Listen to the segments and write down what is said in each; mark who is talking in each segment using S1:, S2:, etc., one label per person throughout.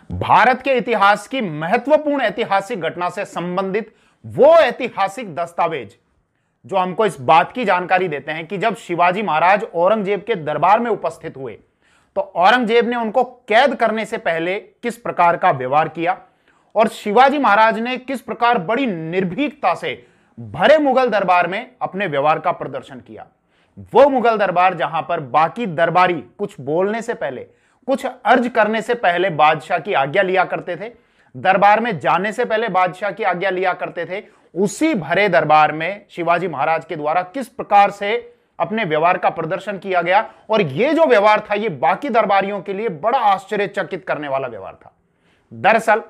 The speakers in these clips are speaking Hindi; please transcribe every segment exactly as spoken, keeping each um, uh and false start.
S1: भारत के इतिहास की महत्वपूर्ण ऐतिहासिक घटना से संबंधित वो ऐतिहासिक दस्तावेज जो हमको इस बात की जानकारी देते हैं कि जब शिवाजी महाराज औरंगजेब के दरबार में उपस्थित हुए तो औरंगजेब ने उनको कैद करने से पहले किस प्रकार का व्यवहार किया और शिवाजी महाराज ने किस प्रकार बड़ी निर्भीकता से भरे मुगल दरबार में अपने व्यवहार का प्रदर्शन किया। वो मुगल दरबार जहां पर बाकी दरबारी कुछ बोलने से पहले, कुछ अर्ज करने से पहले बादशाह की आज्ञा लिया करते थे, दरबार में जाने से पहले बादशाह की आज्ञा लिया करते थे, उसी भरे दरबार में शिवाजी महाराज के द्वारा किस प्रकार से अपने व्यवहार का प्रदर्शन किया गया। और यह जो व्यवहार था, यह बाकी दरबारियों के लिए बड़ा आश्चर्यचकित करने वाला व्यवहार था। दरअसल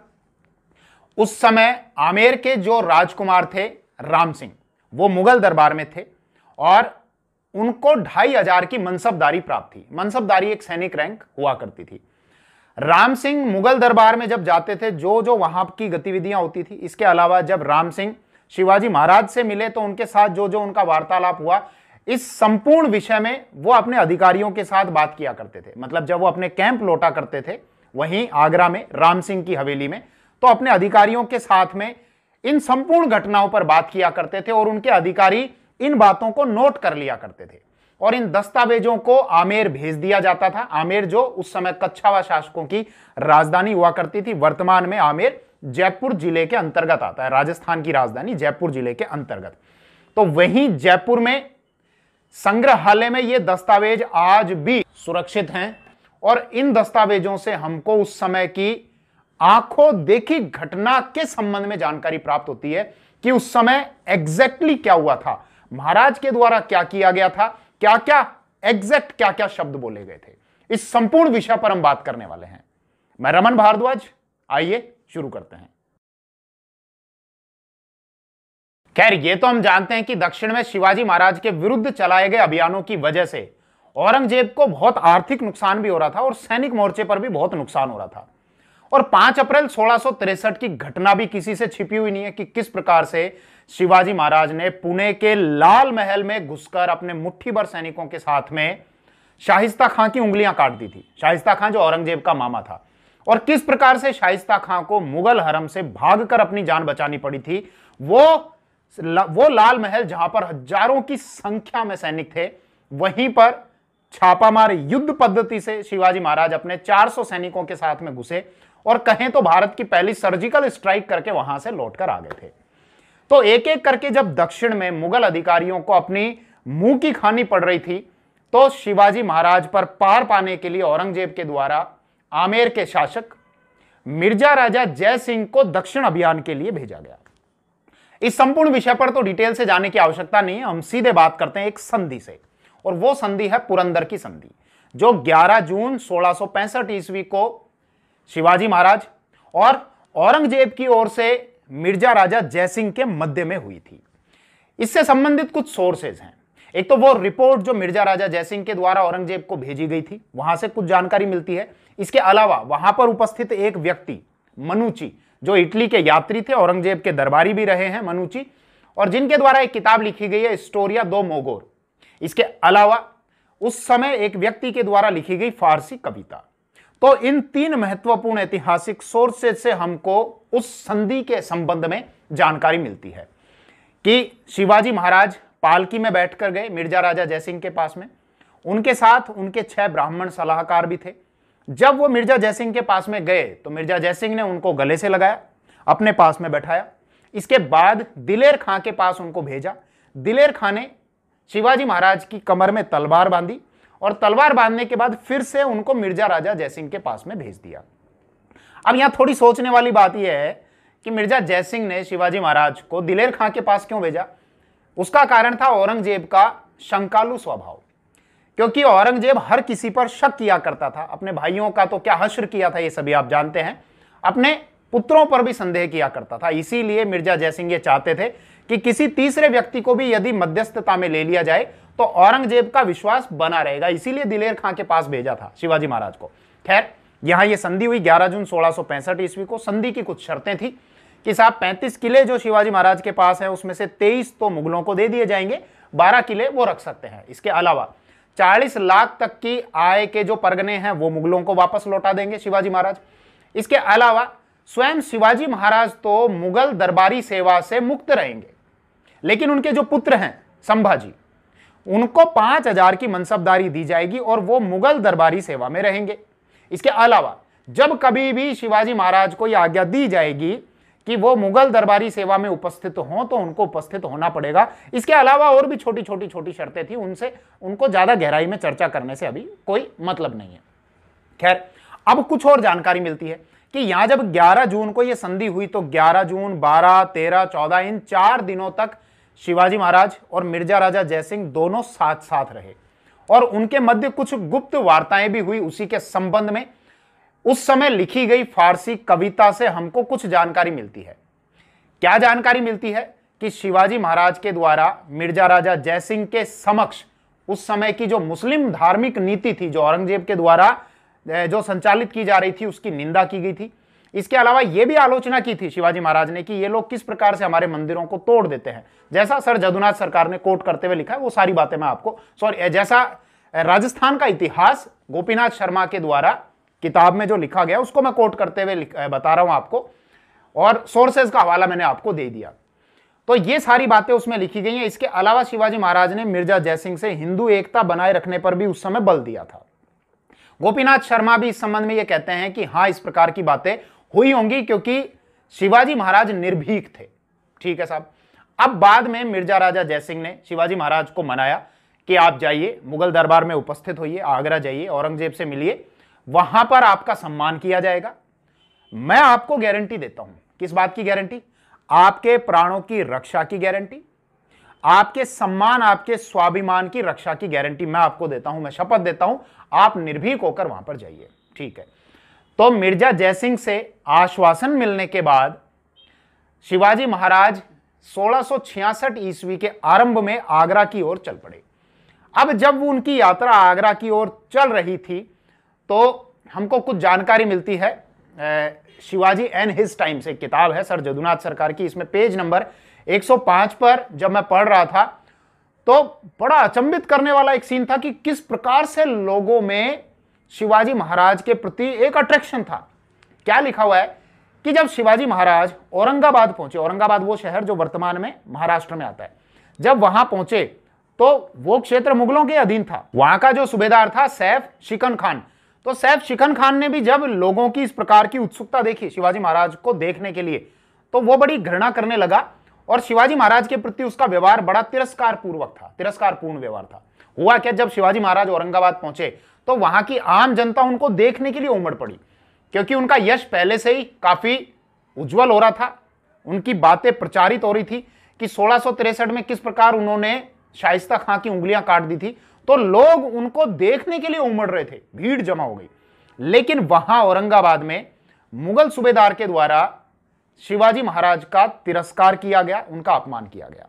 S1: उस समय आमेर के जो राजकुमार थे राम सिंह, वो मुगल दरबार में थे और उनको ढाई हजार की मनसबदारी प्राप्त थी। मनसबदारी एक सैनिक रैंक हुआ करती थी। राम सिंह मुगल दरबार में जब जाते थे, जो जो वहां की गतिविधियां होती थी, इसके अलावा जब राम सिंह शिवाजी महाराज से मिले तो उनके साथ जो जो उनका वार्तालाप हुआ, इस संपूर्ण विषय में वो अपने अधिकारियों के साथ बात किया करते थे। मतलब जब वो अपने कैंप लौटा करते थे वहीं आगरा में राम सिंह की हवेली में, तो अपने अधिकारियों के साथ में इन संपूर्ण घटनाओं पर बात किया करते थे और उनके अधिकारी इन बातों को नोट कर लिया करते थे और इन दस्तावेजों को आमेर भेज दिया जाता था। आमेर जो उस समय कच्छावा शासकों की राजधानी हुआ करती थी। वर्तमान में आमेर जयपुर जिले के अंतर्गत आता है, राजस्थान की राजधानी जयपुर जिले के अंतर्गत। तो वहीं जयपुर में संग्रहालय में ये दस्तावेज आज भी सुरक्षित हैं और इन दस्तावेजों से हमको उस समय की आंखों देखी घटना के संबंध में जानकारी प्राप्त होती है कि उस समय एग्जैक्टली क्या हुआ था, महाराज के द्वारा क्या किया गया था, क्या क्या एग्जैक्ट क्या क्या शब्द बोले गए थे। इस संपूर्ण विषय पर हम बात करने वाले हैं। मैं रमन भारद्वाज, आइए शुरू करते हैं। खैर, यह तो हम जानते हैं कि दक्षिण में शिवाजी महाराज के विरुद्ध चलाए गए अभियानों की वजह से औरंगजेब को बहुत आर्थिक नुकसान भी हो रहा था और सैनिक मोर्चे पर भी बहुत नुकसान हो रहा था। और पांच अप्रैल सोलह सौ तिरसठ की घटना भी किसी से छिपी हुई नहीं है कि किस प्रकार से शिवाजी महाराज ने पुणे के लाल महल में घुसकर अपने मुट्ठी भर सैनिकों के साथ में शाहिस्ता खां की उंगलियां काट दी थी। शाहिस्ता खां जो औरंगजेब का मामा था, और किस प्रकार से शाहिस्ता खां को मुगल हरम से भागकर अपनी जान बचानी पड़ी थी। वो वो लाल महल जहां पर हजारों की संख्या में सैनिक थे, वहीं पर छापामार युद्ध पद्धति से शिवाजी महाराज अपने चार सौ सैनिकों के साथ में घुसे और कहें तो भारत की पहली सर्जिकल स्ट्राइक करके वहां से लौटकर आ गए थे। तो एक एक करके जब दक्षिण में मुगल अधिकारियों को अपनी मुंह की खानी पड़ रही थी, तो शिवाजी महाराज पर पार पाने के लिए औरंगजेब के द्वारा आमेर के शासक मिर्जा राजा जय सिंह को दक्षिण अभियान के लिए भेजा गया। इस संपूर्ण विषय पर तो डिटेल से जाने की आवश्यकता नहीं है, हम सीधे बात करते हैं एक संधि से, और वो संधि है पुरंदर की संधि, जो ग्यारह जून सोलह सौ पैंसठ ईस्वी को शिवाजी महाराज और औरंगजेब की ओर से मिर्जा राजा जयसिंह के मध्य में हुई थी। इससे संबंधित कुछ सोर्सेज हैं। एक तो वो रिपोर्ट जो मिर्जा राजा जयसिंह के द्वारा औरंगजेब को भेजी गई थी, वहां से कुछ जानकारी मिलती है। इसके अलावा वहां पर उपस्थित एक व्यक्ति मनुची, जो इटली के यात्री थे, औरंगजेब के दरबारी भी रहे हैं मनुची, और जिनके द्वारा एक किताब लिखी गई है स्टोरिया दो मोगोर। इसके अलावा उस समय एक व्यक्ति के द्वारा लिखी गई फारसी कविता। तो इन तीन महत्वपूर्ण ऐतिहासिक सोर्सेज से हमको उस संधि के संबंध में जानकारी मिलती है कि शिवाजी महाराज पालकी में बैठकर गए मिर्जा राजा जयसिंह के पास में। उनके साथ उनके छह ब्राह्मण सलाहकार भी थे। जब वो मिर्जा जयसिंह के पास में गए तो मिर्जा जयसिंह ने उनको गले से लगाया, अपने पास में बैठाया। इसके बाद दिलेर खां के पास उनको भेजा। दिलेर खां ने शिवाजी महाराज की कमर में तलवार बांधी और तलवार बांधने के बाद फिर से उनको मिर्जा राजा जयसिंह के पास में भेज दिया। अब यहां थोड़ी सोचने वाली बात यह है कि मिर्जा जयसिंह ने शिवाजी महाराज को दिलेर खां के पास क्यों भेजा। उसका कारण था औरंगजेब का शंकालु स्वभाव, क्योंकि औरंगजेब हर किसी पर शक किया करता था। अपने भाइयों का तो क्या हश्र किया था, ये सभी आप जानते हैं। अपने पुत्रों पर भी संदेह किया करता था। इसीलिए मिर्जा जयसिंह ये चाहते थे कि किसी तीसरे व्यक्ति को भी यदि मध्यस्थता में ले लिया जाए तो औरंगजेब का विश्वास बना रहेगा। इसीलिए दिलेर खां के पास भेजा था शिवाजी महाराज को। खैर, यहां ये संधि हुई ग्यारह जून सोलह सौ पैंसठ ईस्वी को। संधि की कुछ शर्तें थी कि साहब पैंतीस किले जो शिवाजी महाराज के पास है उसमें से तेईस तो मुगलों को दे दिए जाएंगे, बारह किले वो रख सकते हैं। इसके अलावा चालीस लाख तक की आय के जो परगने हैं वो मुगलों को वापस लौटा देंगे शिवाजी महाराज। इसके अलावा स्वयं शिवाजी महाराज तो मुगल दरबारी सेवा से मुक्त रहेंगे, लेकिन उनके जो पुत्र हैं संभाजी, उनको पांच हजार की मनसबदारी दी जाएगी और वो मुगल दरबारी सेवा में रहेंगे। इसके अलावा जब कभी भी शिवाजी महाराज को यह आज्ञा दी जाएगी कि वो मुगल दरबारी सेवा में उपस्थित हों तो उनको उपस्थित होना पड़ेगा। इसके अलावा और भी छोटी छोटी छोटी शर्तें थी, उनसे उनको ज्यादा गहराई में चर्चा करने से अभी कोई मतलब नहीं है। खैर, अब कुछ और जानकारी मिलती है कि यहां जब ग्यारह जून को यह संधि हुई तो ग्यारह जून, बारह, तेरह, चौदह इन चार दिनों तक शिवाजी महाराज और मिर्जा राजा जयसिंह दोनों साथ साथ रहे और उनके मध्य कुछ गुप्त वार्ताएं भी हुई उसी के संबंध में। उस समय लिखी गई फारसी कविता से हमको कुछ जानकारी मिलती है। क्या जानकारी मिलती है कि शिवाजी महाराज के द्वारा मिर्जा राजा जयसिंह के समक्ष उस समय की जो मुस्लिम धार्मिक नीति थी, जो औरंगजेब के द्वारा जो संचालित की जा रही थी, उसकी निंदा की गई थी। इसके अलावा यह भी आलोचना की थी शिवाजी महाराज ने कि ये लोग किस प्रकार से हमारे मंदिरों को तोड़ देते हैं, जैसा सर जदुनाथ सरकार ने कोट करते हुए लिखा है। वो सारी बातें मैं आपको, सॉरी, जैसा राजस्थान का इतिहास गोपीनाथ शर्मा के द्वारा किताब में जो लिखा गया उसको मैं कोट करते हुए बता रहा हूं आपको, और सोर्सेज का हवाला मैंने आपको दे दिया। तो ये सारी बातें उसमें लिखी गई हैं। इसके अलावा शिवाजी महाराज ने मिर्जा जयसिंह से हिंदू एकता बनाए रखने पर भी उस समय बल दिया था। गोपीनाथ शर्मा भी इस संबंध में ये कहते हैं कि हाँ, इस प्रकार की बातें हुई होंगी क्योंकि शिवाजी महाराज निर्भीक थे। ठीक है साहब। अब बाद में मिर्जा राजा जयसिंह ने शिवाजी महाराज को मनाया कि आप जाइए, मुगल दरबार में उपस्थित होइए, आगरा जाइए, औरंगजेब से मिलिए, वहां पर आपका सम्मान किया जाएगा। मैं आपको गारंटी देता हूं। किस बात की गारंटी? आपके प्राणों की रक्षा की गारंटी, आपके सम्मान, आपके स्वाभिमान की रक्षा की गारंटी मैं आपको देता हूं। मैं शपथ देता हूं, आप निर्भीक होकर वहां पर जाइए। ठीक है। तो मिर्जा जयसिंह से आश्वासन मिलने के बाद शिवाजी महाराज सोलह सौ छियासठ ईस्वी के आरंभ में आगरा की ओर चल पड़े। अब जब उनकी यात्रा आगरा की ओर चल रही थी तो हमको कुछ जानकारी मिलती है। शिवाजी एंड हिज टाइम से किताब है सर जदुनाथ सरकार की, इसमें पेज नंबर एक सौ पाँच पर जब मैं पढ़ रहा था तो बड़ा अचंभित करने वाला एक सीन था कि किस प्रकार से लोगों में शिवाजी महाराज के प्रति एक अट्रैक्शन था। क्या लिखा हुआ है कि जब शिवाजी महाराज औरंगाबाद पहुंचे, औरंगाबाद वो शहर जो वर्तमान में महाराष्ट्र में आता है, जब वहां पहुंचे तो वो क्षेत्र मुगलों के अधीन था। वहां का जो सूबेदार था सैफ शिकन खान, तो सैफ शिकन खान ने भी जब लोगों की इस प्रकार की उत्सुकता देखी शिवाजी महाराज को देखने के लिए, तो वो बड़ी घृणा करने लगा और शिवाजी महाराज के प्रति उसका व्यवहार बड़ा तिरस्कार पूर्वक था, तिरस्कारपूर्ण व्यवहार था। हुआ क्या, जब शिवाजी महाराज औरंगाबाद पहुंचे तो वहां की आम जनता उनको देखने के लिए उमड़ पड़ी, क्योंकि उनका यश पहले से ही काफी उज्जवल हो रहा था। उनकी बातें प्रचारित हो रही थी कि सोलह सौ तिरसठ में किस प्रकार उन्होंने शाइस्ता खां की उंगलियां काट दी थी, तो लोग उनको देखने के लिए उमड़ रहे थे, भीड़ जमा हो गई। लेकिन वहां औरंगाबाद में मुगल सूबेदार के द्वारा शिवाजी महाराज का तिरस्कार किया गया, उनका अपमान किया गया।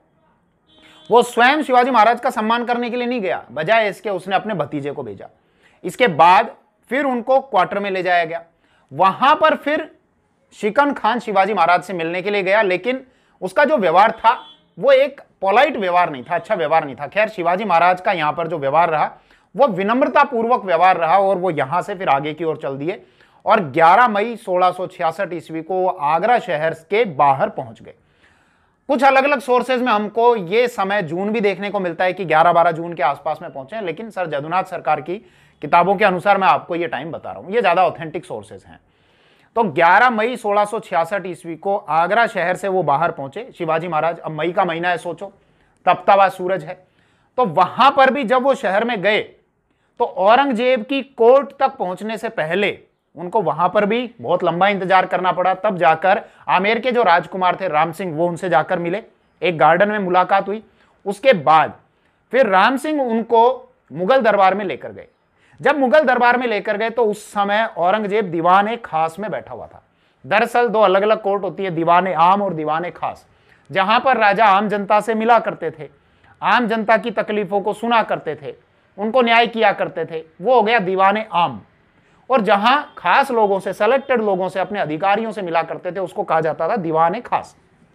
S1: वो स्वयं शिवाजी महाराज का सम्मान करने के लिए नहीं गया, बजाय इसके उसने अपने भतीजे को भेजा। इसके बाद फिर उनको क्वार्टर में ले जाया गया। वहां पर फिर शिकन खान शिवाजी महाराज से मिलने के लिए गया, लेकिन उसका जो व्यवहार था वो एक पोलाइट व्यवहार नहीं था, अच्छा व्यवहार नहीं था। खैर, शिवाजी महाराज का यहां पर जो व्यवहार रहा वो विनम्रता पूर्वक व्यवहार रहा और वो यहां से फिर आगे की ओर चल दिए और ग्यारह मई सोलह सौ छियासठ ईस्वी को आगरा शहर के बाहर पहुंच गए। कुछ अलग अलग सोर्सेज में हमको ये समय जून भी देखने को मिलता है कि ग्यारह बारह जून के आसपास में पहुंचे, लेकिन सर जदुनाथ सरकार की किताबों के अनुसार मैं आपको ये टाइम बता रहा हूं, ये ज्यादा ऑथेंटिक सोर्सेज हैं। तो ग्यारह मई सोलह सौ छियासठ ईस्वी को आगरा शहर से वो बाहर पहुंचे शिवाजी महाराज। अब मई का महीना है, सोचो, तपता हुआ सूरज है। तो वहां पर भी जब वो शहर में गए तो औरंगजेब की कोर्ट तक पहुंचने से पहले उनको वहां पर भी बहुत लंबा इंतजार करना पड़ा। तब जाकर आमेर के जो राजकुमार थे राम सिंह, वो उनसे जाकर मिले, एक गार्डन में मुलाकात हुई। उसके बाद फिर राम सिंह उनको मुगल दरबार में लेकर गए। जब मुगल दरबार में लेकर गए तो उस समय औरंगजेब दीवाने खास में बैठा हुआ था। दरअसल दो अलग अलग कोर्ट होती है, दीवाने आम और दीवाने खास, जहां पर राजा आम जनता से मिला करते थे, आम जनता की तकलीफों को सुना करते थे, उनको न्याय किया करते थे, वो हो गया दीवाने आम। और जहां खास लोगों से, सेलेक्टेड लोगों से, अपने अधिकारियों से मिला करते थे, उसको कहा जाता था दीवाने खास।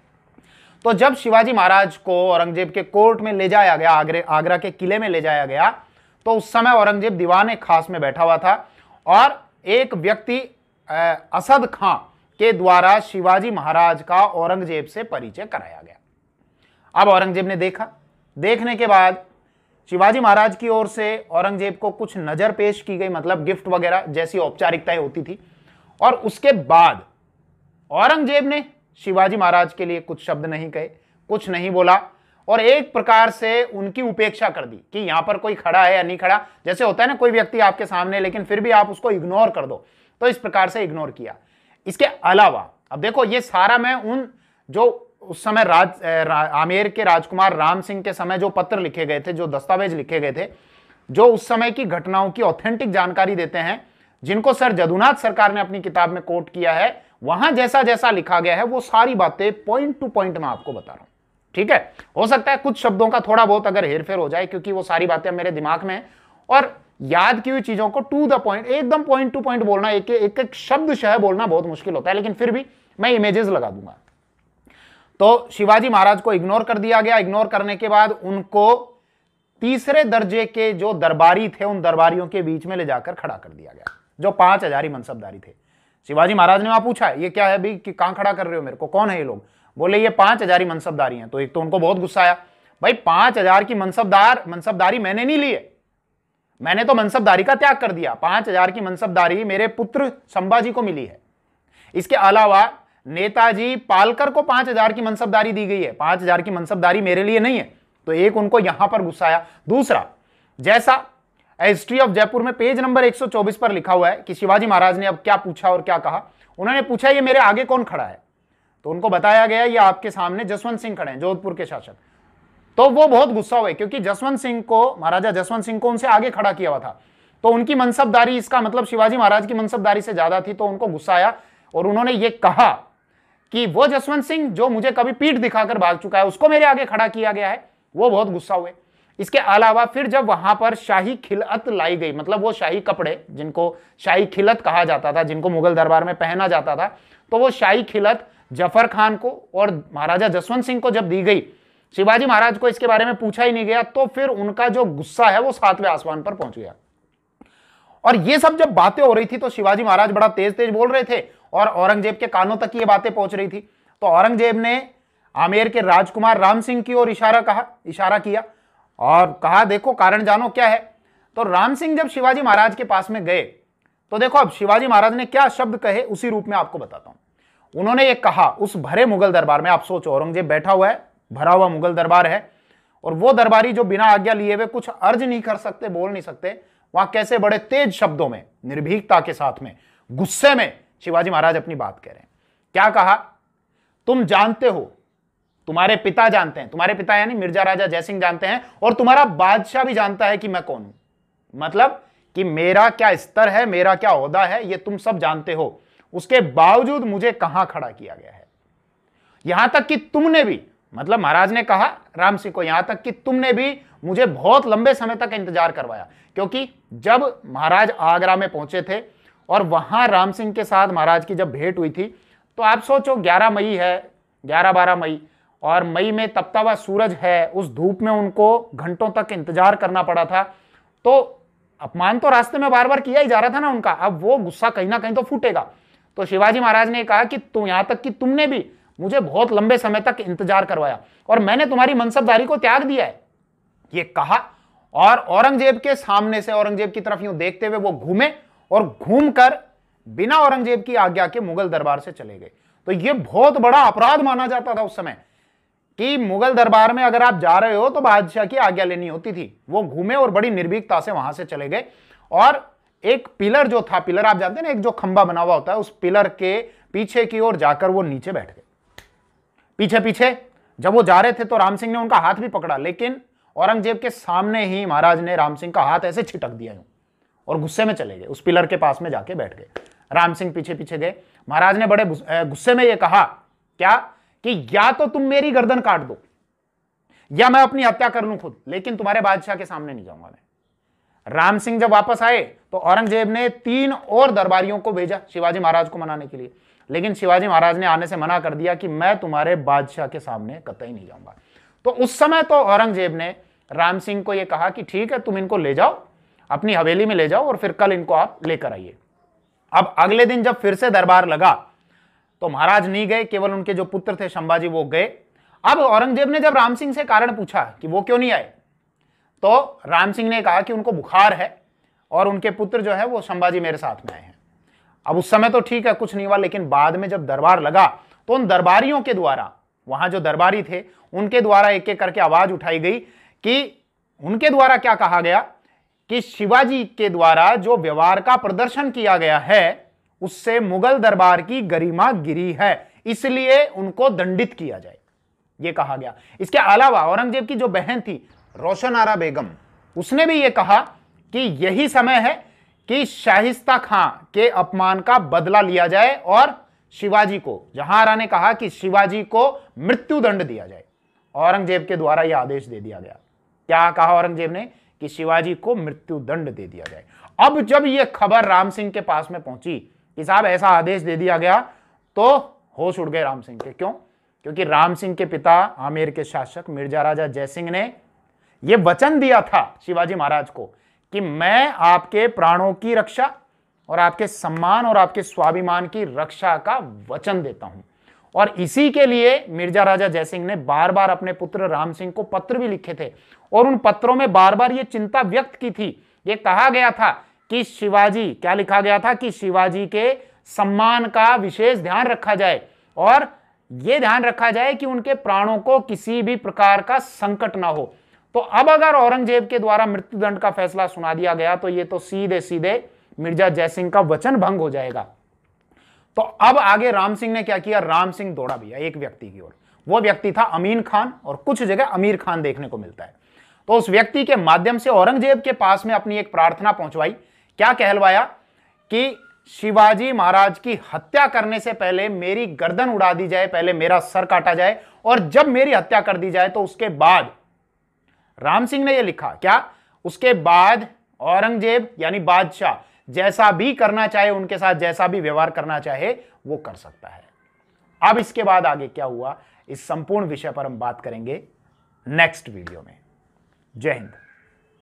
S1: तो जब शिवाजी महाराज को औरंगजेब के कोर्ट में ले जाया गया, आगरे आगरा के किले में ले जाया गया, तो उस समय औरंगजेब दीवाने खास में बैठा हुआ था और एक व्यक्ति असद खां के द्वारा शिवाजी महाराज का औरंगजेब से परिचय कराया गया। अब औरंगजेब ने देखा, देखने के बाद शिवाजी महाराज की ओर से औरंगजेब को कुछ नजर पेश की गई, मतलब गिफ्ट वगैरह जैसी औपचारिकताएं होती थी, और उसके बाद औरंगजेब ने शिवाजी महाराज के लिए कुछ शब्द नहीं कहे, कुछ नहीं बोला, और एक प्रकार से उनकी उपेक्षा कर दी कि यहां पर कोई खड़ा है या नहीं खड़ा। जैसे होता है ना, कोई व्यक्ति आपके सामने लेकिन फिर भी आप उसको इग्नोर कर दो, तो इस प्रकार से इग्नोर किया। इसके अलावा अब देखो, ये सारा मैं उन जो उस समय राज रा, आमेर के राजकुमार राम सिंह के समय जो पत्र लिखे गए थे, जो दस्तावेज लिखे गए थे, जो उस समय की घटनाओं की ऑथेंटिक जानकारी देते हैं, जिनको सर जदुनाथ सरकार ने अपनी किताब में कोट किया है, वहां जैसा जैसा लिखा गया है वो सारी बातें पॉइंट टू पॉइंट मैं आपको बता रहा हूं। ठीक है, हो सकता है कुछ शब्दों का थोड़ा बहुत अगर हेरफेर हो जाए, क्योंकि वो सारी बातें मेरे दिमाग में है, और याद की हुई चीजों को टू द पॉइंट, एकदम पॉइंट टू पॉइंट बोलना, एक एक, एक शब्द शह बोलना बहुत मुश्किल होता है, लेकिन फिर भी मैं इमेजेस लगा दूंगा। तो शिवाजी महाराज को इग्नोर कर दिया गया। इग्नोर करने के बाद उनको तीसरे दर्जे के जो दरबारी थे, उन दरबारियों के बीच में ले जाकर खड़ा कर दिया गया, जो पांच हजारी मनसबदारी थे। शिवाजी महाराज ने वहां पूछा, ये क्या है भाई, कि कहां खड़ा कर रहे हो मेरे को, कौन है ये लोग? बोले ये पांच हजारी मनसबदारी हैं। तो एक तो उनको बहुत गुस्सा आया, भाई पांच हजार की मनसबदार मनसबदारी मैंने नहीं ली है, मैंने तो मनसबदारी का त्याग कर दिया। पांच हजार की मनसबदारी मेरे पुत्र संभाजी को मिली है। इसके अलावा नेताजी पालकर को पांच हजार की मनसबदारी दी गई है, पांच हजार की मनसबदारी मेरे लिए नहीं है। तो एक उनको यहां पर गुस्सा आया। दूसरा, जैसा हिस्ट्री ऑफ जयपुर में पेज नंबर एक सौ चौबीस पर लिखा हुआ है कि शिवाजी महाराज ने अब क्या पूछा और क्या कहा। उन्होंने पूछा ये मेरे आगे कौन खड़ा है, तो उनको बताया गया ये आपके सामने जसवंत सिंह खड़े हैं, जोधपुर के शासक। तो वो बहुत गुस्सा हुए, क्योंकि जसवंत सिंह को, महाराजा जसवंत सिंह को उनसे आगे खड़ा किया हुआ था, तो उनकी मनसबदारी, इसका मतलब शिवाजी महाराज की मनसबदारी से ज्यादा थी। तो उनको गुस्सा आया और उन्होंने ये कहा कि वो जसवंत सिंह जो मुझे कभी पीठ दिखाकर भाग चुका है, उसको मेरे आगे खड़ा किया गया है। वो बहुत गुस्सा हुए। इसके अलावा फिर जब वहां पर शाही खिलअत लाई गई, मतलब वो शाही कपड़े जिनको शाही खिलअत कहा जाता था, जिनको मुगल दरबार में पहना जाता था, तो वो शाही खिलअत जफर खान को और महाराजा जसवंत सिंह को जब दी गई, शिवाजी महाराज को इसके बारे में पूछा ही नहीं गया, तो फिर उनका जो गुस्सा है वो सातवें आसमान पर पहुंच गया। और ये सब जब बातें हो रही थी तो शिवाजी महाराज बड़ा तेज तेज बोल रहे थे और औरंगजेब के कानों तक ये बातें पहुंच रही थी। तो औरंगजेब ने आमेर के राजकुमार राम सिंह की ओर इशारा कहा इशारा किया और कहा, देखो कारण जानो क्या है। तो राम सिंह जब शिवाजी महाराज के पास में गए, तो देखो अब शिवाजी महाराज ने क्या शब्द कहे, उसी रूप में आपको बताता हूं। उन्होंने ये कहा, उस भरे मुगल दरबार में, आप सोचो औरंगजेब बैठा हुआ है, भरा हुआ मुगल दरबार है, और वो दरबारी जो बिना आज्ञा लिए हुए कुछ अर्ज नहीं कर सकते, बोल नहीं सकते, वहां कैसे बड़े तेज शब्दों में, निर्भीकता के साथ में, गुस्से में शिवाजी महाराज अपनी बात कह रहे हैं। क्या कहा, तुम जानते हो, तुम्हारे पिता जानते हैं, तुम्हारे पिता यानी मिर्जा राजा जयसिंह जानते हैं, और तुम्हारा बादशाह भी जानता है कि मैं कौन हूं, मतलब कि मेरा क्या स्तर है, मेरा क्या ओहदा है, ये तुम सब जानते हो। उसके बावजूद मुझे कहां खड़ा किया गया है, यहां तक कि तुमने भी, मतलब महाराज ने कहा राम सिंह को, यहां तक कि तुमने भी मुझे बहुत लंबे समय तक इंतजार करवाया। क्योंकि जब महाराज आगरा में पहुंचे थे और वहां राम सिंह के साथ महाराज की जब भेंट हुई थी, तो आप सोचो ग्यारह मई है, ग्यारह बारह मई, और मई में तपता हुआ सूरज है, उस धूप में उनको घंटों तक इंतजार करना पड़ा था। तो अपमान तो रास्ते में बार बार किया ही जा रहा था ना उनका, अब वो गुस्सा कहीं ना कहीं तो फूटेगा। तो शिवाजी महाराज ने कहा कि तुम, यहां तक कि तुमने भी मुझे बहुत लंबे समय तक इंतजार करवाया और मैंने तुम्हारी मनसबदारी को त्याग दिया है, ये कहा। और औरंगजेब के सामने से, औरंगजेब की तरफ यूं देखते हुए वो घूमे और घूमकर बिना औरंगजेब की आज्ञा के मुगल दरबार से चले गए। तो ये बहुत बड़ा अपराध माना जाता था उस समय कि मुगल दरबार में अगर आप जा रहे हो तो बादशाह की आज्ञा लेनी होती थी। वो घूमे और बड़ी निर्भीकता से वहां से चले गए, और एक पिलर जो था, पिलर आप जानते हैं ना, एक जो खंबा बना हुआ होता है, उस पिलर के पीछे की ओर जाकर वो नीचे बैठ गए। पीछे पीछे जब वो जा रहे थे तो राम सिंह ने उनका हाथ भी पकड़ा, लेकिन औरंगजेब के सामने ही महाराज ने राम सिंह का हाथ ऐसे छिटक दिया यूं और गुस्से में चले गए, उस पिलर के पास में जाके बैठ गए। राम सिंह पीछे पीछे गए। महाराज ने बड़े गुस्से में ये कहा, क्या कि या तो तुम मेरी गर्दन काट दो या मैं अपनी हत्या कर लूं खुद, लेकिन तुम्हारे बादशाह के सामने नहीं जाऊंगा मैं। राम सिंह जब वापस आए तो औरंगजेब ने तीन और दरबारियों को भेजा शिवाजी महाराज को मनाने के लिए, लेकिन शिवाजी महाराज ने आने से मना कर दिया कि मैं तुम्हारे बादशाह के सामने कतई नहीं जाऊंगा। तो उस समय तो औरंगजेब ने राम सिंह को यह कहा कि ठीक है, तुम इनको ले जाओ, अपनी हवेली में ले जाओ और फिर कल इनको आप लेकर आइए। अब अगले दिन जब फिर से दरबार लगा तो महाराज नहीं गए, केवल उनके जो पुत्र थे संभाजी वो गए। अब औरंगजेब ने जब राम सिंह से कारण पूछा कि वो क्यों नहीं आए, तो राम सिंह ने कहा कि उनको बुखार है और उनके पुत्र जो है वो संभाजी मेरे साथ में आए हैं। अब उस समय तो ठीक है, कुछ नहीं हुआ, लेकिन बाद में जब दरबार लगा तो उन दरबारियों के द्वारा, वहां जो दरबारी थे उनके द्वारा एक एक करके आवाज उठाई गई कि उनके द्वारा क्या कहा गया कि शिवाजी के द्वारा जो व्यवहार का प्रदर्शन किया गया है उससे मुगल दरबार की गरिमा गिरी है, इसलिए उनको दंडित किया जाए, यह कहा गया। इसके अलावा औरंगजेब की जो बहन थी रोशन आरा बेगम, उसने भी यह कहा कि यही समय है कि शाहिस्ता खां के अपमान का बदला लिया जाए और शिवाजी को, जहांआरा ने कहा कि शिवाजी को मृत्यु दंड दिया जाए। औरंगजेब के द्वारा यह आदेश दे दिया गया। क्या कहा औरंगजेब ने कि शिवाजी को मृत्यु दंड दे दिया जाए। अब जब यह खबर राम सिंह के पास में पहुंची कि साहब ऐसा आदेश दे दिया गया, तो होश उड़ गए राम सिंह के। क्यों? क्योंकि राम सिंह के पिता आमेर के शासक मिर्जा राजा जयसिंह ने यह वचन दिया था शिवाजी महाराज को कि मैं आपके प्राणों की रक्षा और आपके सम्मान और आपके स्वाभिमान की रक्षा का वचन देता हूं। और इसी के लिए मिर्जा राजा जयसिंह ने बार बार अपने पुत्र राम सिंह को पत्र भी लिखे थे और उन पत्रों में बार बार यह चिंता व्यक्त की थी। यह कहा गया था कि शिवाजी, क्या लिखा गया था कि शिवाजी के सम्मान का विशेष ध्यान रखा जाए और यह ध्यान रखा जाए कि उनके प्राणों को किसी भी प्रकार का संकट ना हो। तो अब अगर औरंगजेब के द्वारा मृत्युदंड का फैसला सुना दिया गया तो यह तो सीधे सीधे मिर्जा जयसिंह का वचन भंग हो जाएगा। तो अब आगे राम सिंह ने क्या किया, राम सिंह दौड़ा भैया एक व्यक्ति की ओर। वो व्यक्ति था अमीन खान, और कुछ जगह अमीर खान देखने को मिलता है। तो उस व्यक्ति के माध्यम से औरंगजेब के पास में अपनी एक प्रार्थना पहुंचवाई। क्या कहलवाया कि शिवाजी महाराज की हत्या करने से पहले मेरी गर्दन उड़ा दी जाए, पहले मेरा सर काटा जाए, और जब मेरी हत्या कर दी जाए तो उसके बाद, राम सिंह ने यह लिखा क्या, उसके बाद औरंगजेब यानी बादशाह जैसा भी करना चाहे, उनके साथ जैसा भी व्यवहार करना चाहे वो कर सकता है। अब इसके बाद आगे क्या हुआ, इस संपूर्ण विषय पर हम बात करेंगे नेक्स्ट वीडियो में। जय हिंद।